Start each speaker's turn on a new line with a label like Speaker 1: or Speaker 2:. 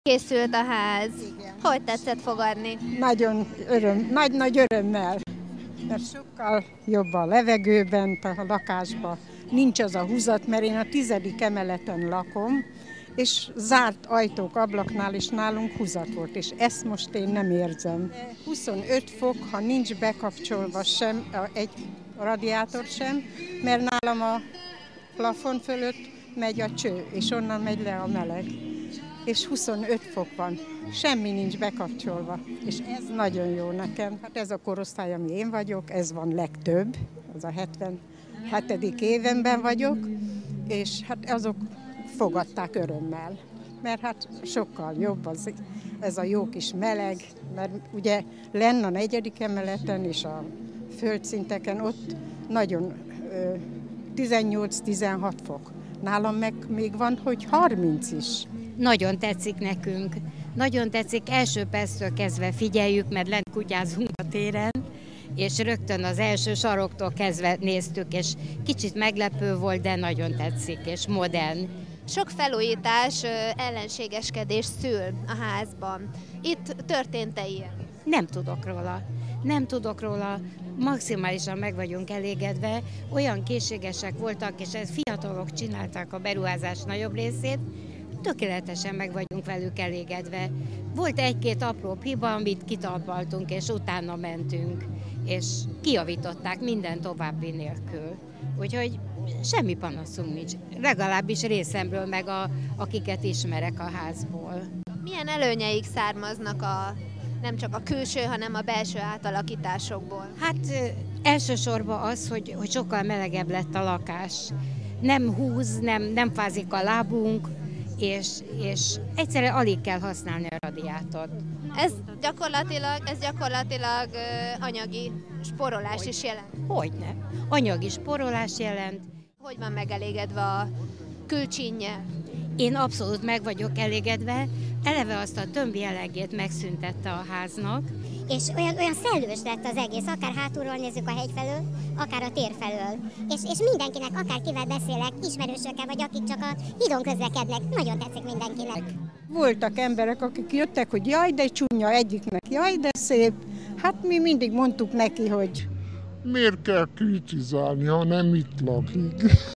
Speaker 1: Készült a ház.
Speaker 2: Igen.
Speaker 1: Hogy tetszett fogadni?
Speaker 2: Nagyon nagy örömmel, mert sokkal jobb a levegő bent a lakásban. Nincs az a húzat, mert én a 10. emeleten lakom, és zárt ajtók, ablaknál is nálunk húzat volt, és ezt most én nem érzem. 25 fok, ha nincs bekapcsolva sem, egy radiátor sem, mert nálam a plafon fölött megy a cső, és onnan megy le a meleg. És 25 fok van, semmi nincs bekapcsolva, és ez nagyon jó nekem. Hát ez a korosztály, ami én vagyok, ez van legtöbb, az a 77. évenben vagyok, és hát azok fogadták örömmel, mert hát sokkal jobb ez a jó kis meleg, mert ugye lenn a 4. emeleten és a földszinteken ott nagyon 18-16 fok. Nálam meg még van, hogy 30 is.
Speaker 3: Nagyon tetszik nekünk. Nagyon tetszik, első perctől kezdve figyeljük, mert lent kutyázunk a téren, és rögtön az első saroktól kezdve néztük, és kicsit meglepő volt, de nagyon tetszik, és modern.
Speaker 1: Sok felújítás, ellenségeskedés szül a házban. Itt történt-e ilyen?
Speaker 3: Nem tudok róla. Nem tudok róla, maximálisan meg vagyunk elégedve, olyan készségesek voltak, és ez fiatalok csinálták a beruházás nagyobb részét, tökéletesen meg vagyunk velük elégedve. Volt egy-két apró hiba, amit kitalpaltunk, és utána mentünk, és kijavították minden további nélkül. Úgyhogy semmi panaszunk nincs, legalábbis részemről, meg akiket ismerek a házból.
Speaker 1: Milyen előnyeik származnak nem csak a külső, hanem a belső átalakításokból?
Speaker 3: Hát elsősorban az, hogy sokkal melegebb lett a lakás. Nem húz, nem fázik a lábunk, és egyszerűen alig kell használni a radiátort.
Speaker 1: Ez gyakorlatilag anyagi spórolás is jelent.
Speaker 3: Hogyne. Anyagi spórolás jelent.
Speaker 1: Hogy van megelégedve a külcsínje?
Speaker 3: Én abszolút meg vagyok elégedve. Eleve azt a tömb jellegét megszüntette a háznak.
Speaker 4: És olyan szellős lett az egész, akár hátulról nézzük a hegy felől, akár a tér felől. És mindenkinek, akárkivel beszélek, ismerősökkel, vagy akik csak a hídon közlekednek, nagyon tetszik mindenkinek.
Speaker 2: Voltak emberek, akik jöttek, hogy jaj, de csúnya, egyiknek jaj, de szép. Hát mi mindig mondtuk neki, hogy
Speaker 5: miért kell kritizálni, ha nem itt lakik?